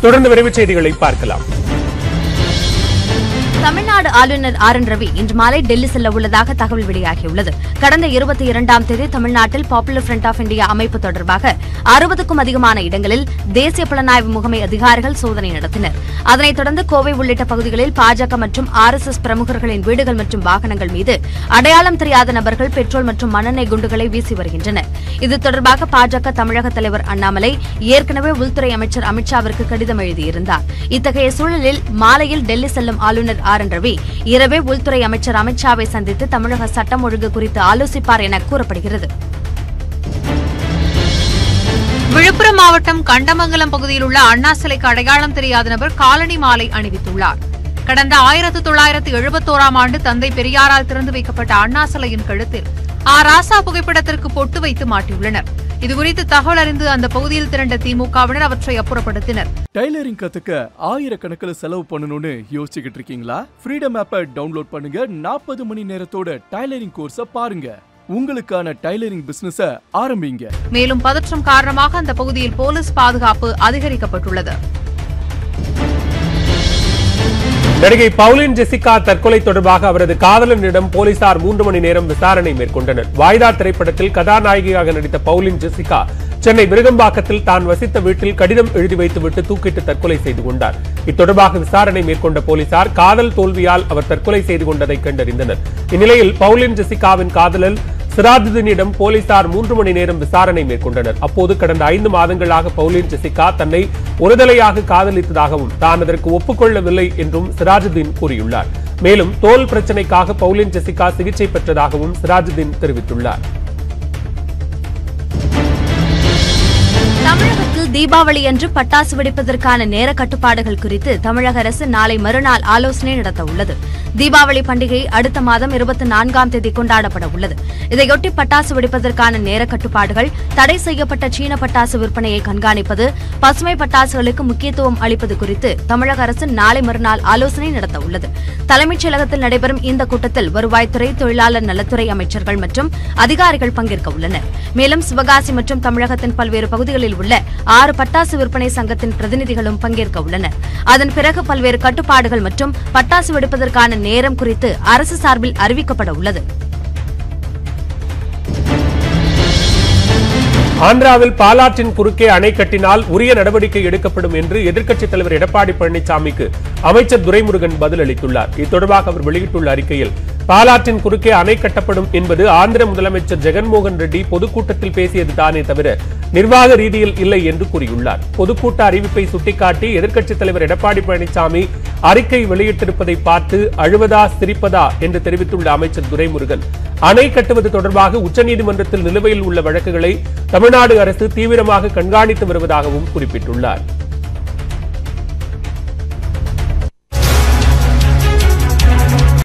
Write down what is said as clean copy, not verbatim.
தொடர்ந்து விரைவுச் செய்திகளை பார்க்கலாம். தமிழ்நாடு ஆளுநர் Ravi இன்று மாலை டெல்லி செல்ல உள்ளதாக தகவல் வெளியாகியுள்ளது. கடந்த 22ஆம் தேதி தமிழ்நாட்டில் பாப்புலர் ஃப்ரண்ட் ஆஃப் இந்தியா அமைப்பு தொடர்பாக 60க்கும் அதிகமான இடங்களில் தேசிய புலனாய்வு முகமை அதிகாரிகள் சோதனை நடத்தினர். அதனைத் தொடர்ந்து கோவை உள்ளிட்ட பகுதிகளில் பாஜக மற்றும் RSS பிரமுகர்களின் வீடுகள் மற்றும் வாகனங்கள் மீது அடையாளம் தெரியாத நபர்கள் பெட்ரோல் மற்றும் மண்ணெண்ணெய் குண்டுகளை வீசி வருகின்றனர். இது தொடர்பாக பாஜக தமிழக தலைவர் அண்ணாமலை ஏற்கனவே உள்துறை அமைச்சர் அமித் ஷாவிற்கு கடிதம் எழுதியிருந்தார். இத்தகைய சூழலில் மாலையில் டெல்லி செல்லும் ஆளுநர் Ravi இரவே உள்துறை அமைச்சர் அமித் ஷாவை சந்தித்து தமிழக சட்டம் ஒழுங்கு குறித்து ஆலோசிப்பார் என கூறப்படுகிறது. விழுப்புரம் மாவட்டம் கண்டமங்கலம் பகுதியில் உள்ள அண்ணா சிலைக்கு அடையாளம் தெரியாத நபர் காலணி மாலை அணிவித்துள்ளார். கடந்த 1971ஆம் ஆண்டு தந்தை பெரியாரால் திறந்து வைக்கப்பட்ட அண்ணா சிலையின் கழுத்தில் ராசா புகைப்படத்திற்கு பொட்டு வைத்து மாட்டியுள்ளனர். இதுகுறித்து தகவல் அறிந்து அந்த பகுதியில் திரண்ட திமுகவினர் அவற்றை அப்புறப்படுத்தினர். டைலரிங் கத்துக்க ஆயிரக்கணக்கில் செலவு பண்ணணும்னு யோசிச்சுக்கிட்டு இருக்கீங்களா? ஃப்ரீடம் ஆப்பை டவுன்லோட் பண்ணுங்க. 40 மணி நேரத்தோட டைலரிங் கோர்ஸை பாருங்க. உங்களுக்கான டைலரிங் பிசினஸ ஆரம்பிங்க. மேலும் பதற்றம் காரணமாக அந்த பகுதியில் போலீஸ் பாதுகாப்பு அதிகரிக்கப்பட்டுள்ளது. நடிகை பவுலின் ஜெசிகா தற்கொலை தொடர்பாக அவரது காதலனிடம் போலீசார் 3 மணி நேரம் விசாரணை மேற்கொண்டனர். வாய்தா திரைப்படத்தில் கதாநாயகியாக நடித்த பவுலின் ஜெசிகா சென்னை விருகம்பாக்கத்தில் தான் வசித்த வீட்டில் கடிதம் எழுதி வைத்துவிட்டு தூக்கிட்டு தற்கொலை செய்து கொண்டார். இத்தொடர்பாக விசாரணை மேற்கொண்ட போலீசார் காதல் தோல்வியால் அவர் தற்கொலை செய்து கொண்டதை கண்டறிந்தனர். இந்நிலையில் பவுலின் ஜெசிகாவின் காதலன் சிராஜுதீனிடம் போலீசார் 3 மணி நேரம் விசாரணை மேற்கொண்டனர். அப்போது கடந்த 5 மாதங்களாக பவுலின் ஜெசிகா தன்னை ஒருதலையாக காதலித்ததாகவும் தான் அதற்கு ஒப்புக்கொள்ளவில்லை என்றும் சிராஜுதீன் கூறியுள்ளார். மேலும் தோல் பிரச்சினைக்காக பவுலின் ஜெசிகா சிகிச்சை பெற்றதாகவும் சிராஜுதீன் தெரிவித்துள்ளார். தமிழகத்தில் தீபாவளி அன்று பட்டாசு வெடிப்பதற்கான நேர கட்டுப்பாடுகள் குறித்து தமிழக அரசு நாளை மறுநாள் ஆலோசனை நடத்த உள்ளது. தீபாவளி பண்டிகை அடுத்த மாதம் 24ஆம் தேதி கொண்டாடப்பட உள்ளது. இதையொட்டி பட்டாசு வெடிப்பதற்கான நேர கட்டுப்பாடுகள், தடை செய்யப்பட்ட சீன பட்டாசு விற்பனையை கண்காணிப்பது, பசுமை பட்டாசுகளுக்கு முக்கியத்துவம் அளிப்பது குறித்து தமிழக அரசு நாளை மறுநாள் ஆலோசனை நடத்த உள்ளது. தலைமைச் செயலகத்தில் நடைபெறும் இந்த கூட்டத்தில் வருவாய்த்துறை, தொழிலாளர் நலத்துறை அமைச்சர்கள் மற்றும் அதிகாரிகள் பங்கேற்க உள்ளனர். மேலும் சிவகாசி மற்றும் தமிழகத்தின் பல்வேறு பகுதிகளில் உள்ள 6 பட்டாசு விற்பனை சங்கத்தின் பிரதிநிதிகளும் பங்கேற்க உள்ளனர். அதன் பிறகு பல்வேறு கட்டுப்பாடுகள் மற்றும் பட்டாசு வெடிப்பதற்கான நேரம் குறித்து அரசு சார்பில் அறிவிக்கப்பட உள்ளது. ஆந்திராவில் பாலாற்றின் குறுக்கே அணை கட்டினால் உரிய நடவடிக்கை எடுக்கப்படும் என்று எதிர்க்கட்சித் தலைவர் எடப்பாடி பழனிசாமிக்கு அமைச்சர் துரைமுருகன் பதிலளித்துள்ளார். இது தொடர்பாக அவர் வெளியிட்டுள்ள அறிக்கையில், பாலாற்றின் குறுக்கே அணை கட்டப்படும் என்பது ஆந்திர முதலமைச்சர் ஜெகன்மோகன் ரெட்டி பொதுக்கூட்டத்தில் பேசியது தானே தவிர நிர்வாக ரீதியில் இல்லை என்று கூறியுள்ளார். பொதுக்கூட்ட அறிவிப்பை சுட்டிக்காட்டி எதிர்க்கட்சித் தலைவர் எடப்பாடி பழனிசாமி அறிக்கை வெளியிட்டிருப்பதை பார்த்து அழுவதா சிரிப்பதா என்று தெரிவித்துள்ள அமைச்சர் துரைமுருகன், அணை கட்டுவது தொடர்பாக உச்சநீதிமன்றத்தில் நிலுவையில் உள்ள வழக்குகளை தமிழ்நாடு அரசு தீவிரமாக கண்காணித்து வருவதாகவும் குறிப்பிட்டுள்ளார்.